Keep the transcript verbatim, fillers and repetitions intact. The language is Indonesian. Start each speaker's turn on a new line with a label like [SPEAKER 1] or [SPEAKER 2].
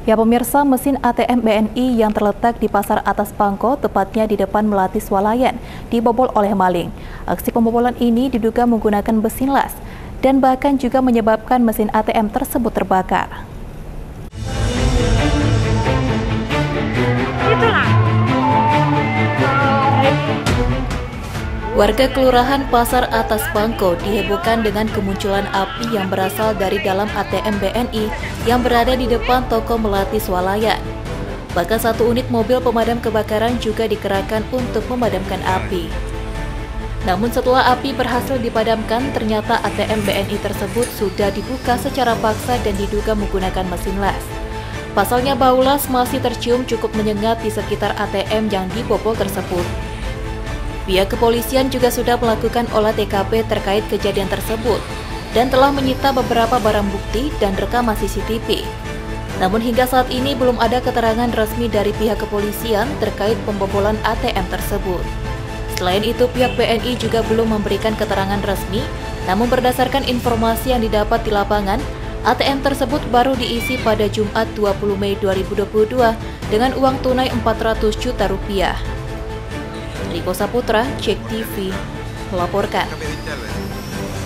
[SPEAKER 1] Ya pemirsa, mesin A T M B N I yang terletak di Pasar Atas Pangko, tepatnya di depan Melati Swalayan, dibobol oleh maling. Aksi pembobolan ini diduga menggunakan mesin las dan bahkan juga menyebabkan mesin A T M tersebut terbakar. Warga Kelurahan Pasar Atas Pangko dihebohkan dengan kemunculan api yang berasal dari dalam A T M B N I yang berada di depan toko Melati Swalayan. Bahkan satu unit mobil pemadam kebakaran juga dikerahkan untuk memadamkan api. Namun setelah api berhasil dipadamkan, ternyata A T M B N I tersebut sudah dibuka secara paksa dan diduga menggunakan mesin las. Pasalnya bau las masih tercium cukup menyengat di sekitar A T M yang dibobol tersebut. Pihak kepolisian juga sudah melakukan olah T K P terkait kejadian tersebut dan telah menyita beberapa barang bukti dan rekaman C C T V. Namun hingga saat ini belum ada keterangan resmi dari pihak kepolisian terkait pembobolan A T M tersebut. Selain itu, pihak B N I juga belum memberikan keterangan resmi, namun berdasarkan informasi yang didapat di lapangan, A T M tersebut baru diisi pada Jumat dua puluh Mei dua ribu dua puluh dua dengan uang tunai empat ratus juta rupiah. Riko Saputra, Cek T V, melaporkan.